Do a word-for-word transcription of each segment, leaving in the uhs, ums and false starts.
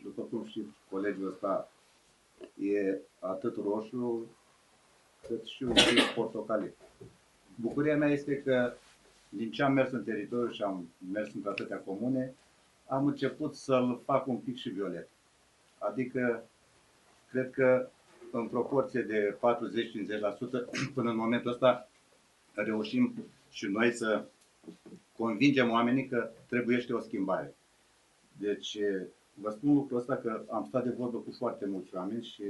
după cum știți, colegiul ăsta e atât roșu cât și un pic portocaliu. Bucuria mea este că din ce am mers în teritoriu și am mers în atâtea comune, am început să-l fac un pic și violet. Adică, cred că în proporție de patruzeci cincizeci la sută până în momentul ăsta reușim și noi să convingem oamenii că trebuiește o schimbare. Deci, vă spun lucrul ăsta că am stat de vorbă cu foarte mulți oameni și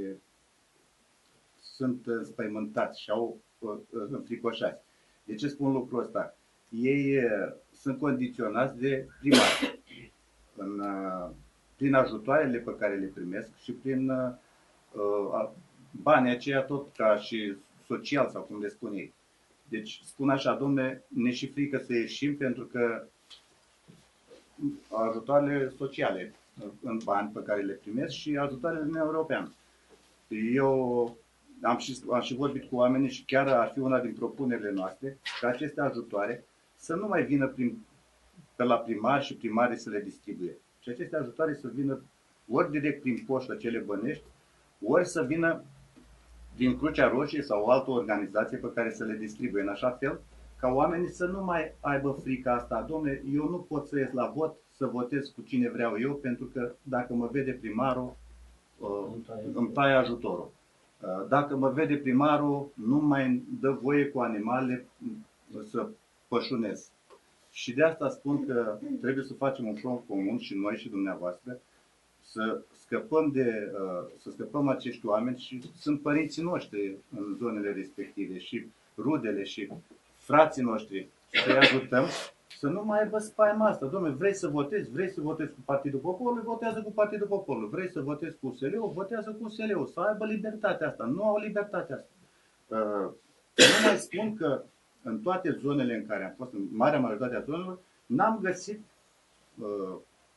sunt înspăimântați și au înfricoșați. De ce spun lucrul ăsta? Ei sunt condiționați de primari. În, prin ajutoarele pe care le primesc și prin uh, banii aceia tot ca și social sau cum le spun ei. Deci spun așa, domne, ne și frică să ieșim pentru că ajutoarele sociale în bani pe care le primesc și ajutoarele din European. Eu am și, am și vorbit cu oamenii și chiar ar fi una din propunerile noastre ca aceste ajutoare să nu mai vină prin, pe la primari și primarii să le distribuie. Și aceste ajutoare să vină ori direct prin poștă cele bănești, ori să vină din Crucea Roșie sau o altă organizație pe care să le distribuie în așa fel ca oamenii să nu mai aibă frica asta. Dom'le, eu nu pot să ies la vot, să votez cu cine vreau eu, pentru că dacă mă vede primarul, îmi taie ajutorul. Dacă mă vede primarul, nu mai dă voie cu animale să pășunez. Și de asta spun că trebuie să facem un front comun și noi și dumneavoastră, să scăpăm, de, să scăpăm acești oameni și sunt părinții noștri în zonele respective și rudele și frații noștri, să-i ajutăm să nu mai aibă spaima asta. Dom'le, vrei să votezi, vrei să votezi cu Partidul Poporului, votează cu Partidul Poporului. Vrei să votezi cu U S L-ul, votează cu U S L-ul. Să aibă libertatea asta. Nu au libertatea asta. Uh, nu mai spun că în toate zonele în care am fost, în marea majoritate a zonelor, n-am găsit uh,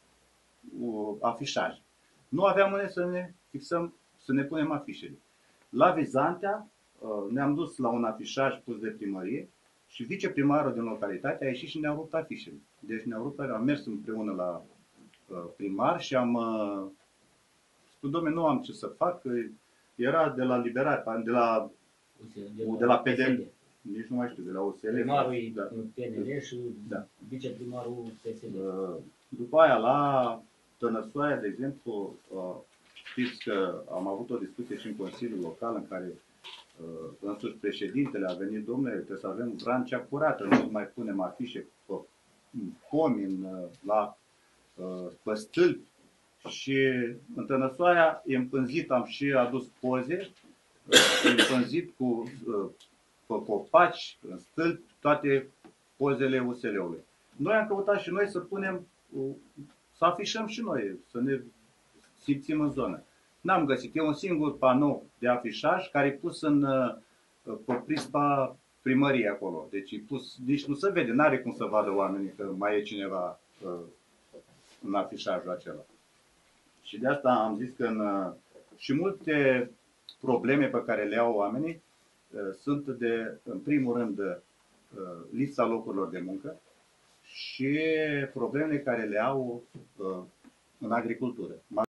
uh, afișaj. Nu aveam unde să ne fixăm, să ne punem afișele. La Vizantea uh, ne-am dus la un afișaj pus de primărie și viceprimarul din localitate a ieșit și ne-a rupt afișele. Deci ne-a rupt, am mers împreună la uh, primar și am uh, spus, dom'le, nu am ce să fac, că era de la Liberare, de la, de la P D L, nici nu mai știu, de la U S L. Primarul da. P N L și da. Viceprimarul P S D. Uh, după aia, la Tănăsoaia, de exemplu, uh, știți că am avut o discuție și în Consiliul Local în care uh, însuși președintele a venit, domnule, trebuie să avem Vrancea curată, nu mai punem afișe pe pomin, la uh, pe stâlpi. Și în Tănăsoaia e împânzit, am și adus poze, uh, e împânzit cu uh, pe copaci, în stâlpi, toate pozele U S L-ului. Noi am căutat și noi să punem, uh, să afișăm și noi, să ne simțim în zonă. N-am găsit. E un singur panou de afișaj care e pus în, pe prispa primăriei acolo. Deci e pus, nici nu se vede, n-are cum să vadă oamenii că mai e cineva în afișajul acela. Și de asta am zis că în, și multe probleme pe care le au oamenii sunt de, în primul rând, lipsa locurilor de muncă și problemele care le au în agricultură.